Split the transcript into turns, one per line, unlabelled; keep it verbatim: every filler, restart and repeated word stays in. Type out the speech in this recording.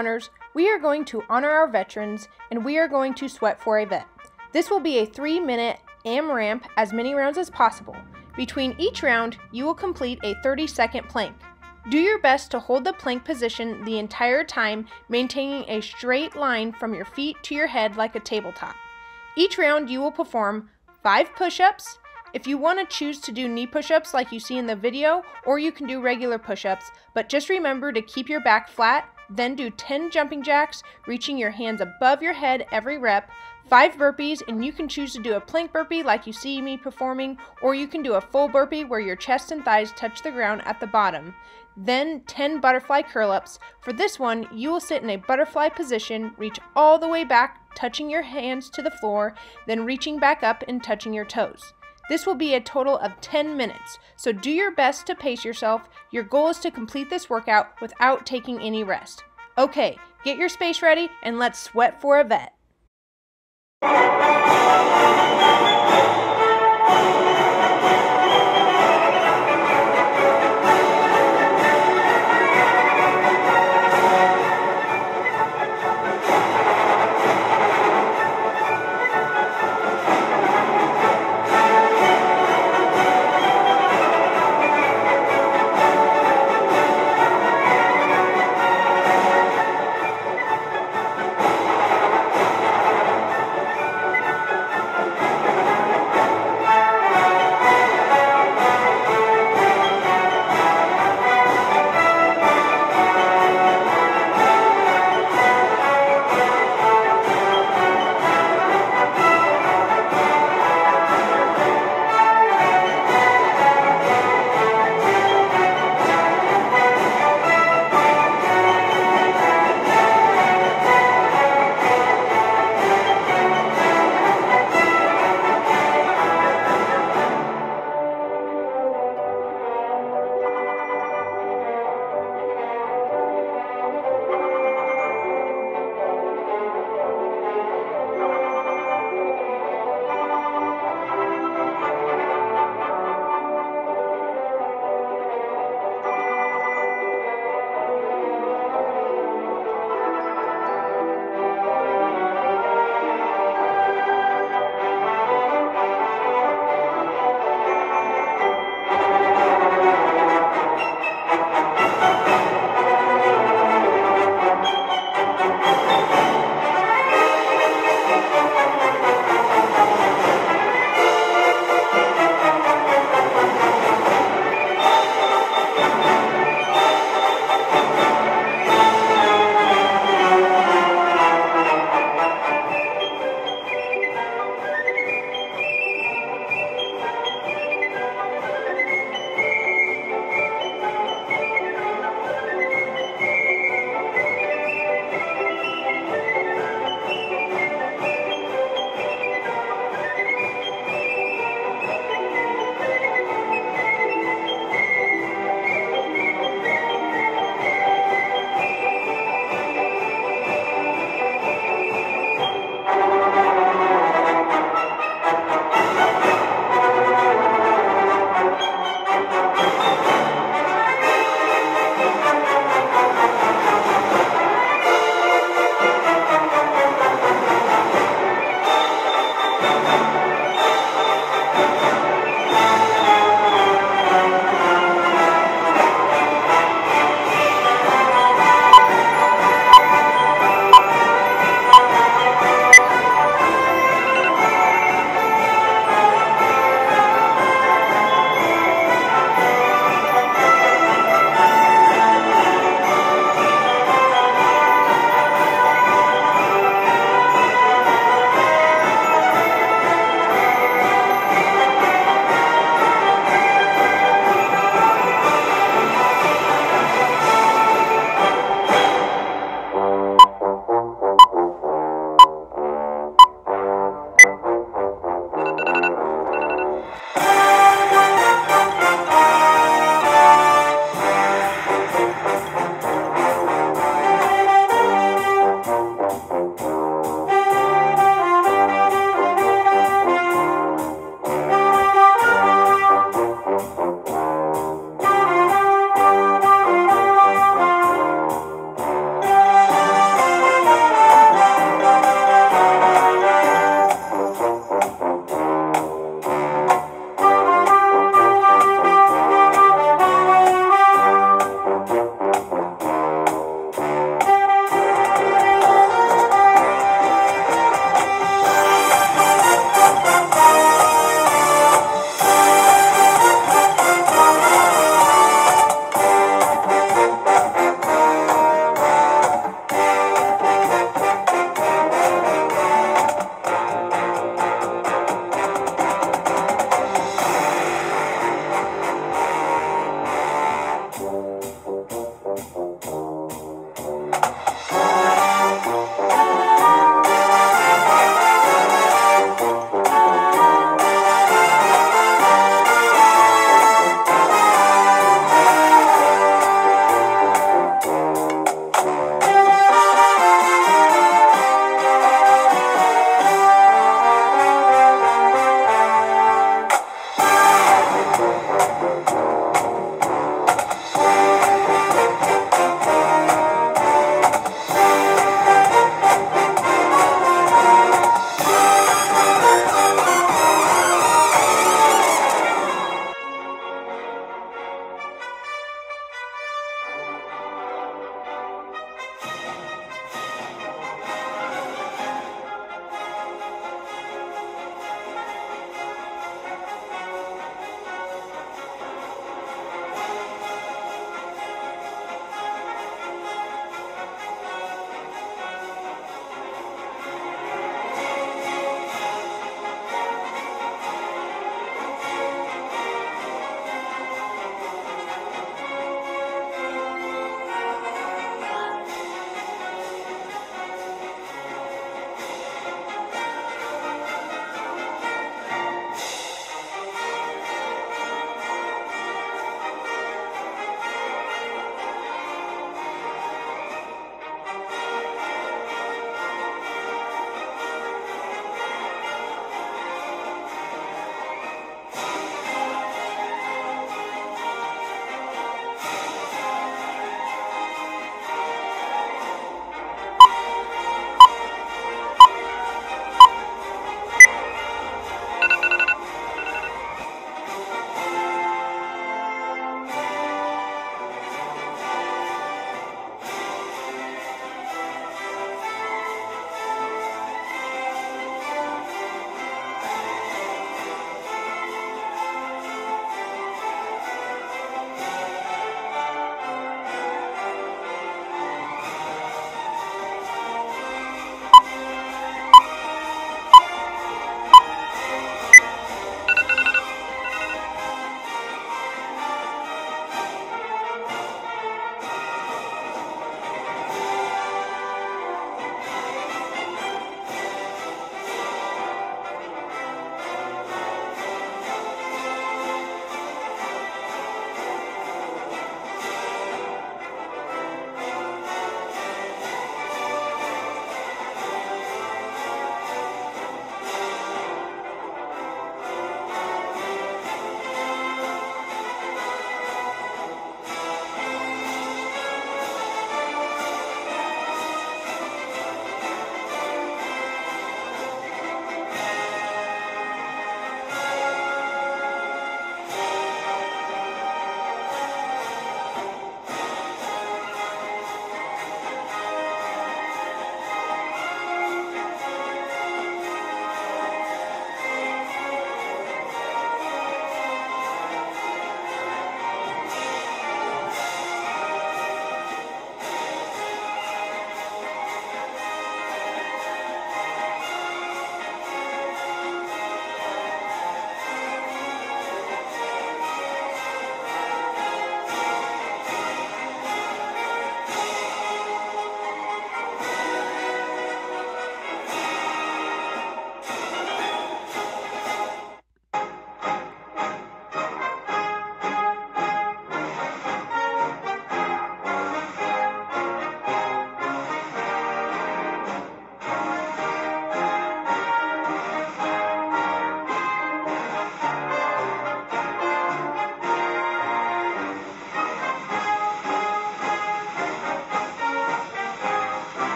runners, we are going to honor our veterans and we are going to sweat for a vet. This will be a three minute AMRAP, as many rounds as possible. Between each round, you will complete a thirty second plank. Do your best to hold the plank position the entire time, maintaining a straight line from your feet to your head like a tabletop. Each round you will perform five push-ups. If you want to choose to do knee push-ups like you see in the video, or you can do regular push-ups, but just remember to keep your back flat, then do ten jumping jacks, reaching your hands above your head every rep, five burpees, and you can choose to do a plank burpee like you see me performing, or you can do a full burpee where your chest and thighs touch the ground at the bottom. Then ten butterfly curl-ups. For this one, you will sit in a butterfly position, reach all the way back, touching your hands to the floor, then reaching back up and touching your toes. This will be a total of ten minutes, so do your best to pace yourself. Your goal is to complete this workout without taking any rest. Okay, get your space ready and let's sweat for a vet.